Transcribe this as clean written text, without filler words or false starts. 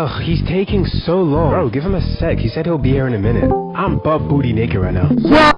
Ugh, he's taking so long. Bro, give him a sec. He said he'll be here in a minute. I'm butt booty naked right now.